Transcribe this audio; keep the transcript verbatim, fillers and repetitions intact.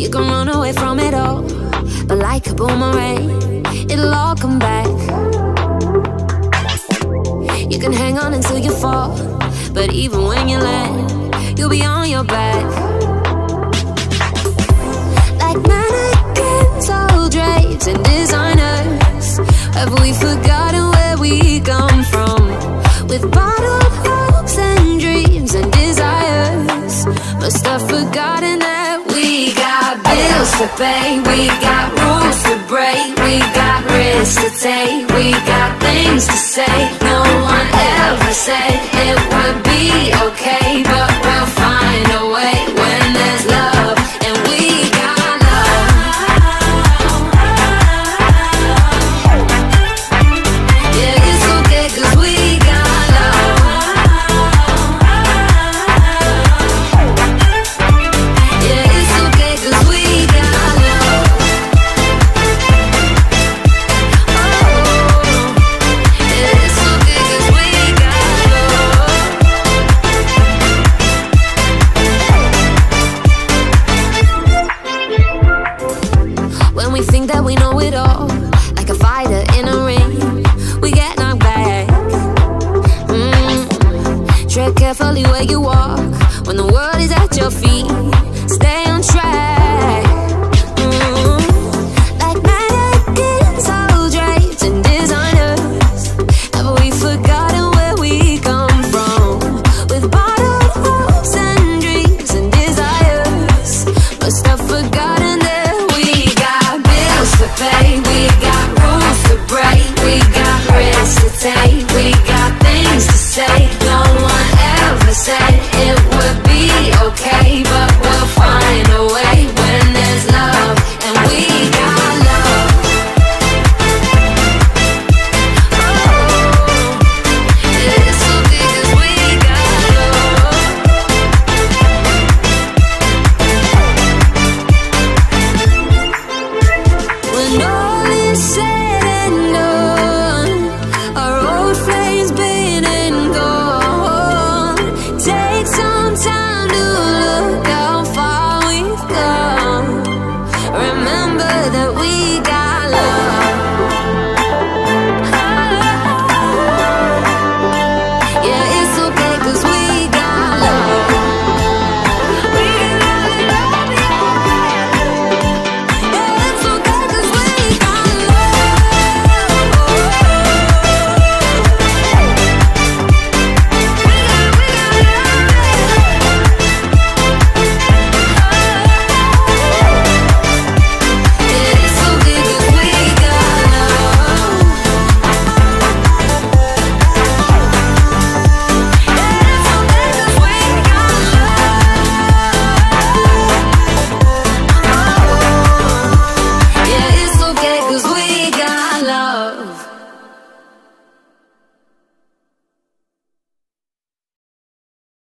You can run away from it all, but like a boomerang, it'll all come back. You can hang on until you fall, but even when you land, you'll be on your back. Like mannequins, all drapes and designers, have we forgotten where we come from? With bottled hopes and dreams and desires, must have forgotten that we got bills to pay, we got rules to break, we got risks to take, we got things